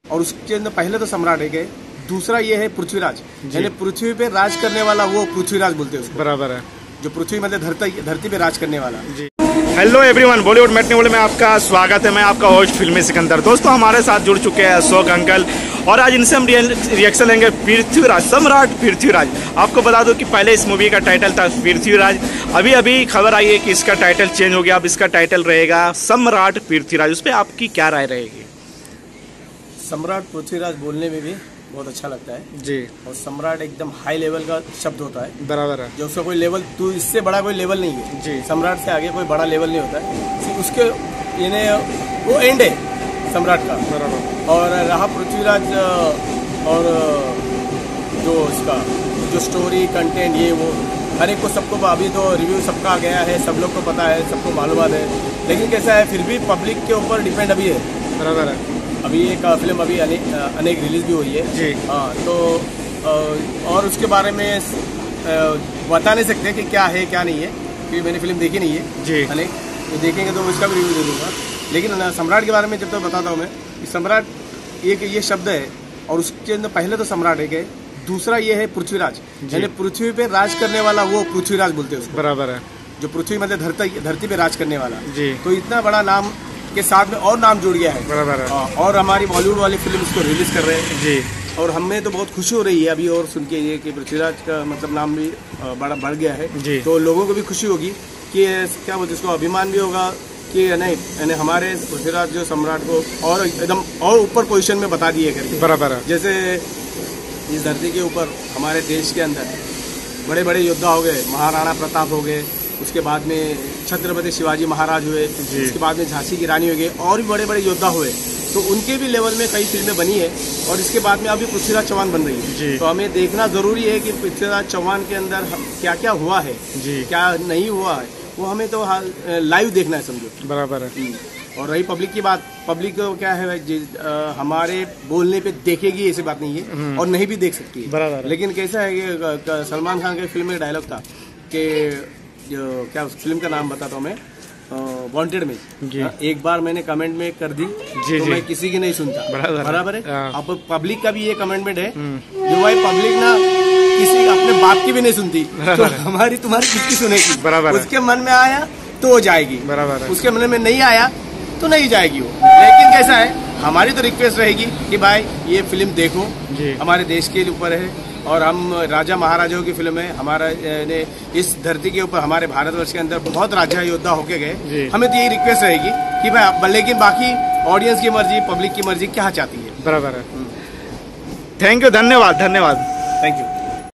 और उसके अंदर पहले तो सम्राट एक है, दूसरा ये है पृथ्वीराज, यानी पृथ्वी पे राज करने वाला, वो पृथ्वीराज बोलते हैं उसको। बराबर है, जो पृथ्वी मतलब धरती पे राज करने वाला जी। Hello everyone, Bollywood matinee world में आपका स्वागत है। मैं आपका होस्ट फिल्मी सिकंदर। दोस्तों, हमारे साथ जुड़ चुके हैं अशोक अंकल और आज इनसे हम रिएक्शन लेंगे पृथ्वीराज, सम्राट पृथ्वीराज। आपको बता दूं कि पहले इस मूवी का टाइटल था पृथ्वीराज, अभी खबर आई है कि इसका टाइटल चेंज हो गया, अब इसका टाइटल रहेगा सम्राट पृथ्वीराज। उस पर आपकी क्या राय रहेगी? सम्राट पृथ्वीराज बोलने में भी बहुत अच्छा लगता है जी, और सम्राट एकदम हाई लेवल का शब्द होता है। बराबर है, जो उसका कोई लेवल, तो इससे बड़ा कोई लेवल नहीं है जी। सम्राट से आगे कोई बड़ा लेवल नहीं होता है, उसके यानी वो एंड है सम्राट का। बराबर। और रहा पृथ्वीराज और जो इसका जो स्टोरी कंटेंट ये वो हर एक को सबको अभी तो रिव्यू सबका आ गया है, सब लोग को पता है, सबको मालूमात है, लेकिन कैसा है फिर भी पब्लिक के ऊपर डिपेंड अभी है। बराबर है। अभी एक फिल्म अभी अनेक रिलीज भी हुई है जी। हाँ, तो और उसके बारे में बता नहीं सकते कि क्या है क्या नहीं है, क्योंकि मैंने फिल्म देखी नहीं है जी। अनेक, तो देखेंगे तो उसका भी रिव्यू दे दूंगा। लेकिन सम्राट के बारे में जब तक बताता हूँ मैं कि सम्राट एक ये शब्द है, और उसके अंदर पहले तो सम्राट एक है, दूसरा ये है पृथ्वीराज, यानी पृथ्वी पे राज करने वाला, वो पृथ्वीराज बोलते हैं उसको। बराबर है, जो पृथ्वी मतलब धरती पे राज करने वाला जी। तो इतना बड़ा नाम के साथ में और नाम जुड़ गया है। बराबर है। और हमारी बॉलीवुड वाली फिल्म इसको रिलीज कर रहे हैं जी, और हमें तो बहुत खुशी हो रही है अभी और सुन के ये कि पृथ्वीराज का मतलब नाम भी बड़ा बढ़ गया है जी। तो लोगों को भी खुशी होगी कि क्या बोलते इसको अभिमान भी होगा कि नहीं, यानी हमारे पृथ्वीराज जो सम्राट को और एकदम और ऊपर पोजीशन में बता दिए करके। बराबर है। जैसे इस धरती के ऊपर हमारे देश के अंदर बड़े बड़े योद्धा हो गए, महाराणा प्रताप हो गए, उसके बाद में छत्रपति शिवाजी महाराज हुए, उसके बाद में झांसी की रानी हो गई, और भी बड़े बड़े योद्धा हुए, तो उनके भी लेवल में कई फिल्में बनी है। और इसके बाद में अभी पृथ्वीराज चौहान बन रही है, तो हमें देखना जरूरी है कि पृथ्वीराज चौहान के अंदर क्या क्या हुआ है जी, क्या नहीं हुआ है, वो हमें तो लाइव देखना है, समझो। बराबर है। और रही पब्लिक की बात, पब्लिक को क्या है हमारे बोलने पे देखेगी ऐसी बात नहीं है, और नहीं भी देख सकती है। बराबर है। लेकिन कैसा है कि सलमान खान के फिल्म में डायलॉग था कि जो क्या उस फिल्म का नाम बताता हूँ मैं, वांटेड में जी। एक बार मैंने कमेंट में कर दी जी, तो जी। मैं किसी की नहीं सुनता। बराबर है। हाँ। अब पब्लिक का भी ये कमेंटमेंट है जो भाई पब्लिक ना किसी अपने बाप की भी नहीं सुनती, तो हमारी तुम्हारी किसकी सुनेगी? बराबर है। उसके मन में आया तो वो जाएगी, बराबर है। उसके मन में नहीं आया तो नहीं जाएगी वो। लेकिन कैसा है, हमारी तो रिक्वेस्ट रहेगी कि भाई ये फिल्म देखो जी। हमारे देश के ऊपर है, और हम राजा महाराजाओं की फिल्म है, हमारा ने इस धरती के ऊपर हमारे भारतवर्ष के अंदर बहुत राजा योद्धा होके गए। हमें तो यही रिक्वेस्ट रहेगी कि भाई, लेकिन बाकी ऑडियंस की मर्जी, पब्लिक की मर्जी क्या चाहती है। बराबर है। थैंक यू, धन्यवाद, धन्यवाद, थैंक यू।